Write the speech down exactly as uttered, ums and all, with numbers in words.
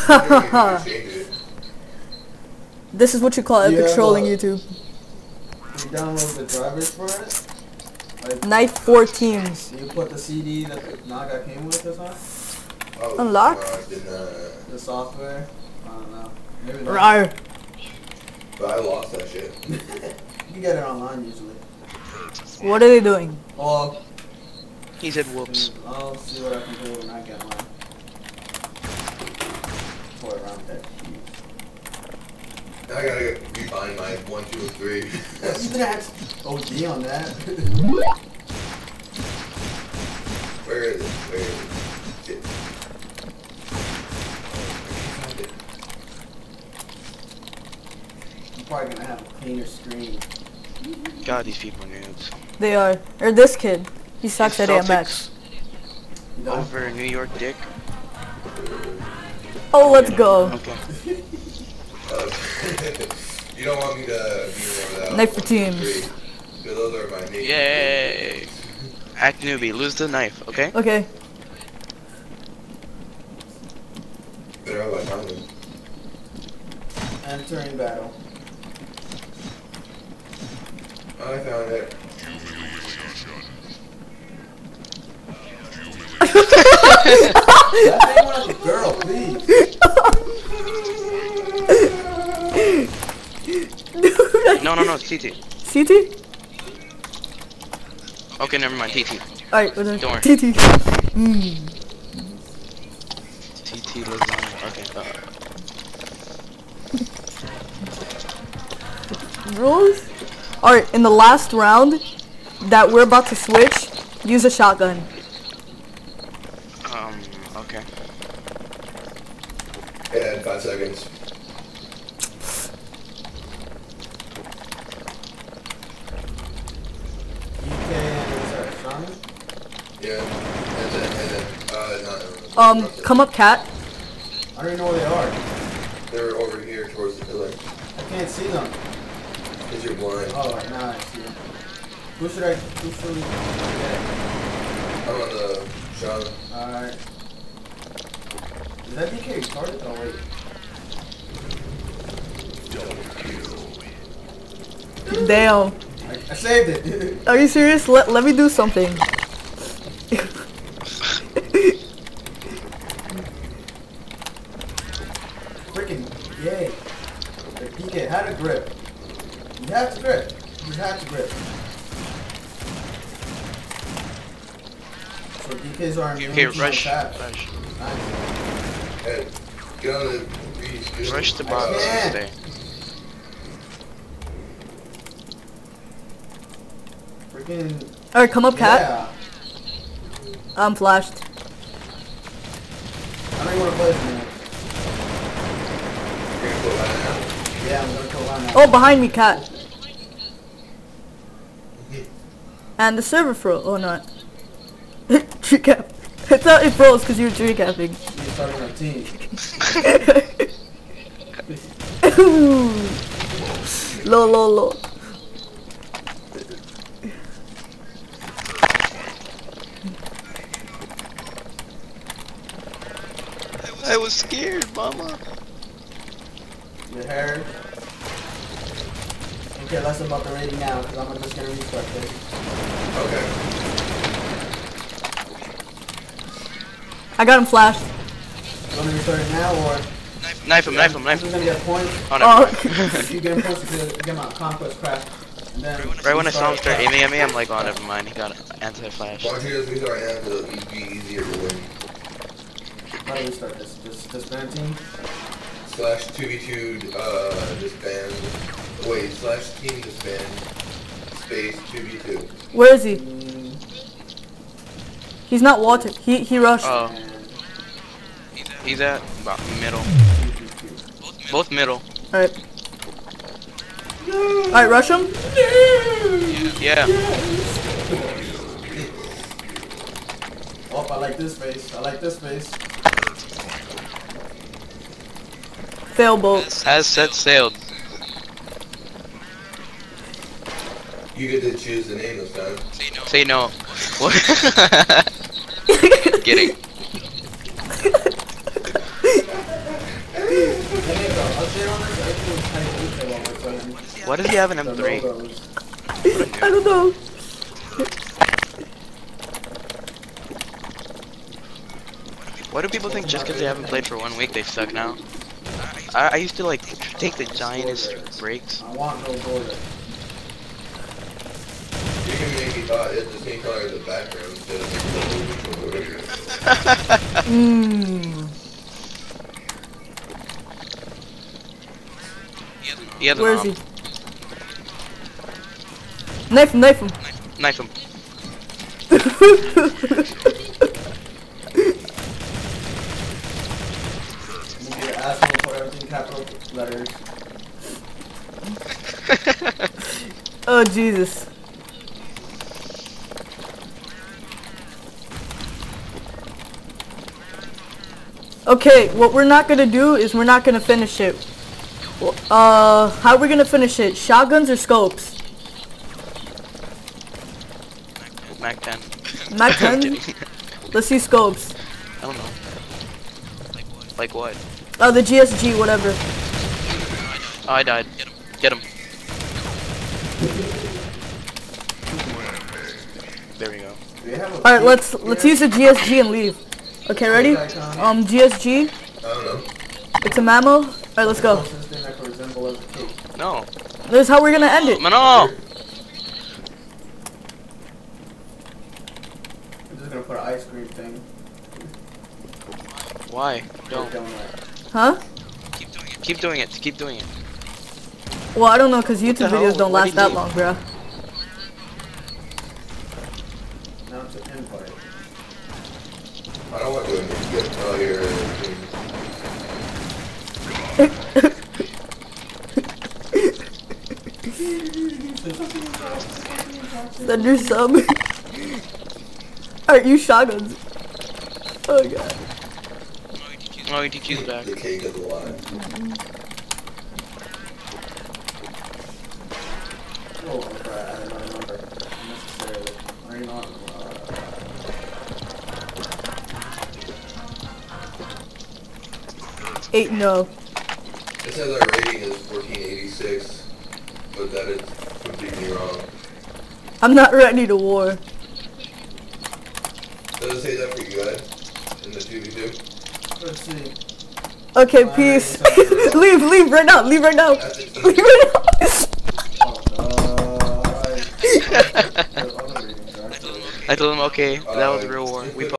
This is what you call epic Yeah, trolling but YouTube. You download the drivers for it? Like, Knife four teams. you put the C D that the Naga came with or something? Oh, Unlock? no, I did not. The software? I don't know. Maybe not. Rawr. But I lost that shit. You can get it online usually. What are they doing? Oh, He said whoops. I'll see what I can do when I get mine. Toy around with that key. Now I gotta refine my one, two, and three. Even at O D on that. Where is it? Where is it? Shit. I'm probably gonna have a cleaner screen. God, these people are noobs. They are. Or this kid. He sucks Is at A M X. Celtics over New York Dick. Oh, let's go. Okay. Uh, you don't want me to be there without Knife for one, two, teams. three. Because those are my main. Yay! Act newbie, lose the knife, okay? Okay. Better have my time. Entering battle. I found it. That ain't one like a girl, please. No, no, no, it's T T. C T? Okay, never mind, T T. Alright, we're done. Don't worry. T T. Mm. T T lasagna. Okay, uh. Rules? Alright, in the last round that we're about to switch, use a shotgun. Um, okay. Yeah, in five seconds. U K and sorry, Shaman? Yeah. And then, and then, uh, not. Um, come up, cat. I don't even know where they are. They're over here towards the pillar. I can't see them. Because you're blind. Oh, now I see them. Who should I, who should we get? I'm on the shot. Alright. Is that D K retarded? Oh, wait. Damn. I, I saved it. Are you serious? Let, let me do something. Freaking yay. The D K had a grip. You had to grip. You had to grip. So D Ks are immune Okay, to my rush. taps. Rush. Nice. Hey, get on the beach. dude. Rush the I box and can't. stay. Freaking Alright, come up, cat. yeah. I'm flashed. I don't even want to play this anymore. You're gonna put that out. Yeah, I'm gonna kill one now. Oh, behind me, cat. And the server froze. Oh, not. Tree cap. It's not, it froze because you were tree capping. You're starting our team. Low, low, low. I was scared, mama. Your hair. Okay, less about the rating now, because I'm just gonna restart this. Okay. I got him flashed. You want to restart it now, or Knife him, knife him, knife who's him. gonna get points? Oh, never Oh. mind. You get points to get my conquest craft. And then Right when I saw him restart start aiming at me, I'm like, oh, never mind. He got an anti-flash. Why don't you just restart now so it'll be easier to win. How do we start this? Just disband team? Slash two v two uh disband. Wait, slash team disband. Space two v two. Where is he? Mm, He's not water. He he rushed. Oh, and he's at about middle. Both middle. Alright. Alright, rush him. Yeah. Oh, I like this face. I like this face. Fail boat. Has set sailed. You get to choose the name this time. Say no. What? Kidding. update on this? Everything was kind of open all of a sudden. Why does he have an The M three? logos. I don't know. Why do people think just because they haven't played for one week they suck now? I, I used to like take the giantest breaks. I want no border. You can make it uh, it's the same color as the background instead of the Mmm. He has an Where is arm. he? Knife him, knife him. Knife him. Move your asshole for everything capital letters. Oh Jesus. Okay, what we're not gonna do is we're not gonna finish it. Uh, how are we gonna finish it? Shotguns or scopes? Mac ten. Mac I'm ten? kidding. Let's see scopes. I don't know. Like what? Oh, the G S G, whatever. Oh, I died. Get him. Get him. There we go. Do you have a Alright, peak let's here? let's use the G S G and leave. Okay, ready? Um, G S G. I don't know. It's a mammo. Alright, let's go. Closest thing that could resemble as a cake. No. This is how we're gonna end it. No. I'm just gonna put an ice cream thing. Why? Don't. Donut. Huh? Keep doing it. Keep doing it. Well, I don't know, cause the YouTube hell? videos don't What last did that you- long, bruh. Now it's an invite. I don't want to get out here. Send your sub. Alright, use shotguns. Oh god. Oh, E T Q's back. The cake is alive. Oh, crap, I don't remember. Necessarily. Are you not? Eight no. It says our rating is fourteen eighty-six, but that is completely wrong. I'm not ready to war. Does it say that for you guys in the two v two? Let's see. Okay, peace. leave, leave right now. Leave right now. Leave right now. Oh, uh, I, I told him, okay, that was real war. We